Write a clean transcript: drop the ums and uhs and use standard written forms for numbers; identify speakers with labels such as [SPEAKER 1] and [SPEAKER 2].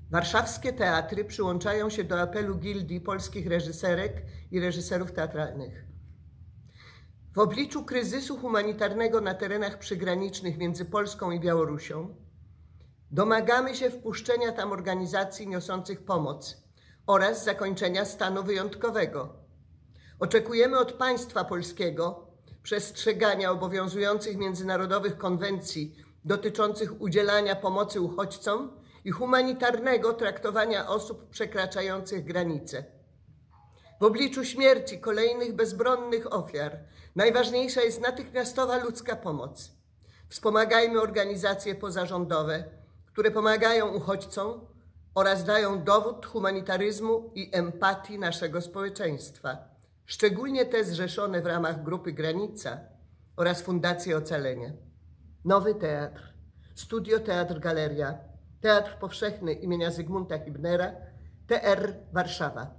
[SPEAKER 1] Warszawskie teatry przyłączają się do apelu Gildii Polskich Reżyserek i Reżyserów Teatralnych. W obliczu kryzysu humanitarnego na terenach przygranicznych między Polską i Białorusią domagamy się wpuszczenia tam organizacji niosących pomoc oraz zakończenia stanu wyjątkowego. Oczekujemy od państwa polskiego przestrzegania obowiązujących międzynarodowych konwencji dotyczących udzielania pomocy uchodźcom i humanitarnego traktowania osób przekraczających granice. W obliczu śmierci kolejnych bezbronnych ofiar najważniejsza jest natychmiastowa ludzka pomoc. Wspomagajmy organizacje pozarządowe, które pomagają uchodźcom oraz dają dowód humanitaryzmu i empatii naszego społeczeństwa, szczególnie te zrzeszone w ramach Grupy Granica oraz Fundacji Ocalenie. Nowy Teatr, Studio Teatr Galeria, Teatr Powszechny imienia Zygmunta Hibnera, TR Warszawa.